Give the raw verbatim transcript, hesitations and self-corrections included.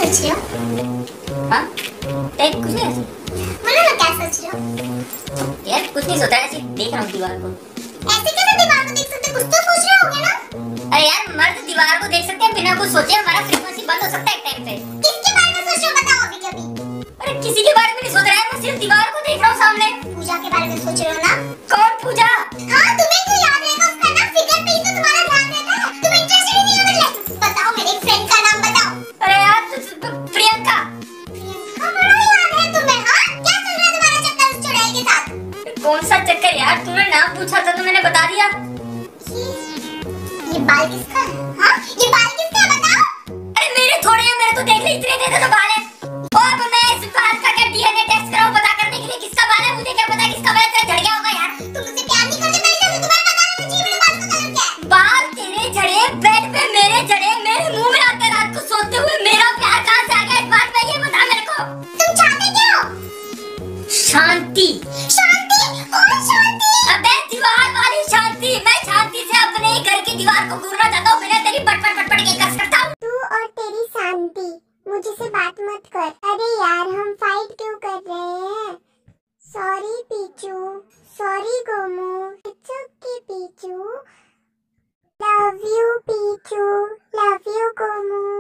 सोच रहे हो? हाँ देख कुछ नहीं बोलो ना क्या सोच रहे हो? यार कुछ नहीं सोचा, ऐसे देख रहा हूँ दीवार को। ऐसे कैसे दीवार को देख सकते, कुछ तो सोच रहे होगे ना? अरे यार मर्द दीवार को देख सकते हैं बिना कुछ सोचे, हमारा फ्रीक्वेंसी बंद हो सकता है एक टाइम पे। किसके बारे में सोच रहे हो बताओ अभी के अभी? अरे किसी के बारे में नहीं सोच रहा है, मैं सिर्फ दीवार को देख रहा हूँ सामने। पूजा के बारे में सोच रहे हो ना? कौन पूजा? हाँ तुम्हें क्यों याद रहेगा उसका नाम, फिगर पे ही तो तुम्हारा ध्यान रहता है, तुम इंटरेस्टेड ही नहीं हो मेरे। बताओ मेरे फ्रेंड का नाम बताओ। अरे यार प्रियंका। प्रियंका बड़ा याद है तुम्हें? हाँ क्या चल रहा है तुम्हारा चक्कर उस चुड़ैल के साथ? कौन सा चक्कर यार, तूने नाम पूछा था तो मैंने बता दिया। ये ये बाल किसका है? हाँ ये बाल किसका है बताओ? अरे मेरे थोड़े हैं, मेरे तो देख ले इतने इतने तो बाल है। और अब मैं इस बाल का क्या डीएनए टेस्ट कराऊं पता करने के लिए किसका बाल है? मुझे क्या पता किसका बाल है, तेरा झड़ गया होगा यार। तुम मुझसे प्यार नहीं करते मेरे से, तुम्हें बताना मुझे मेरे बाल का कलर क्या है? बाल तेरे झड़े, बेड पे मेरे झड़े, मेरे मुंह में आकर रात को सोते हुए मेरा प्यार कहां से आ गया, इस बात में ये बता मेरे को। तुम चाहते क्या हो? शांति। शांति? कौन शांति? अबे दीवार वाली शांति। मैं शांति से अपने ही घर की दीवार को घूरना चाहता हूँ बिना तेरी पट पट पट पट के कस करता हूँ। तू और तेरी शांति मुझे से बात मत कर। अरे यार हम फाइट क्यों कर रहे हैं? Sorry Peechu, sorry Gomu, it's okay Peechu, love you Peechu, love you Gomu.